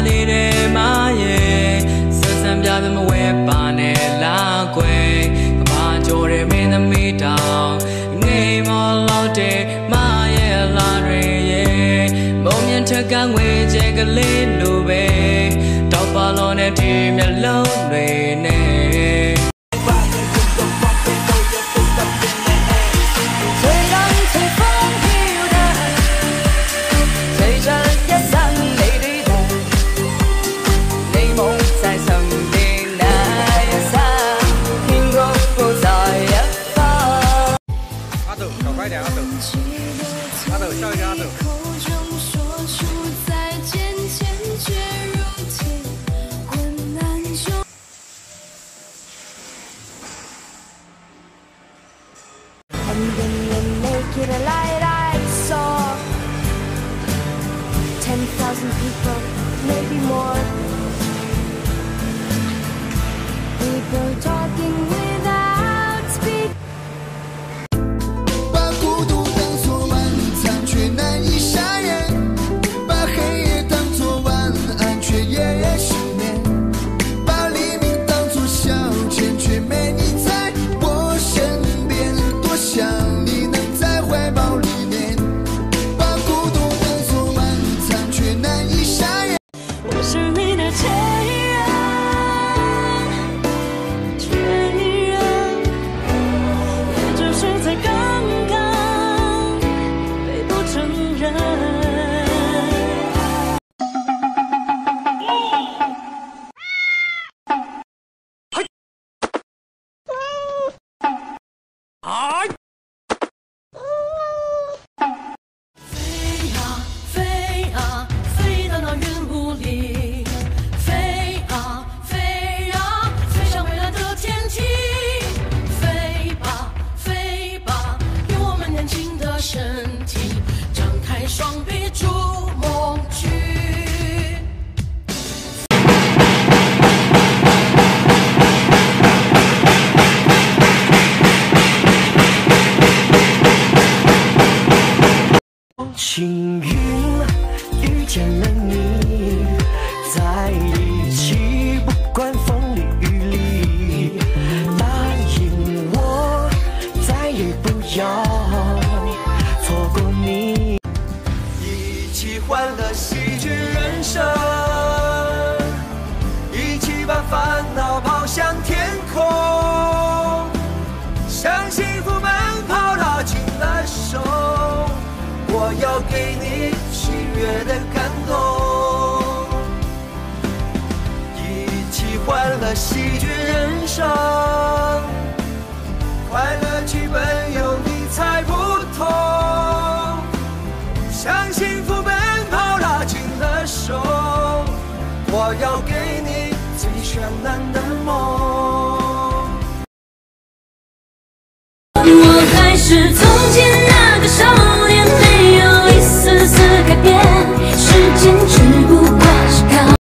သေးတယ်မရဲ့ဆက်ဆံပြတယ်မဝဲပါနဲ့လာကွယ်ကဘာကြော်တယ်မင်းသမီးတောင်ငိမ်မလို့တဲ့မရဲ့လာတွေရဲ့မုံမြင့်ထက်ကငွေကျဲကလေးလိုပဲတောက်ပါလို့နဲ့ဒီမျက်လုံးတွေနဲ့ Get a light I saw 10,000 people, maybe more. People talking without speaking. 把孤独当作晚餐，却难以下咽；把黑夜当作晚安，却夜夜失眠；把黎明当作消遣，却没你在我身边。多想你。怀抱里面，把孤独当作晚餐，却难以下咽。 我是你的前任，也只是在刚刚被不承认。 幸运遇见了你，在一起，不管风里雨里。答应我，再也不要错过你。 一起欢乐喜剧人生，一起把烦恼抛向天空，向幸福奔跑，拉紧了手。我要给你喜悦的感动，一起欢乐喜剧人生，快乐剧本有你才不同，向幸福奔跑，拉紧了手，我要给你最绚烂的梦。 我还是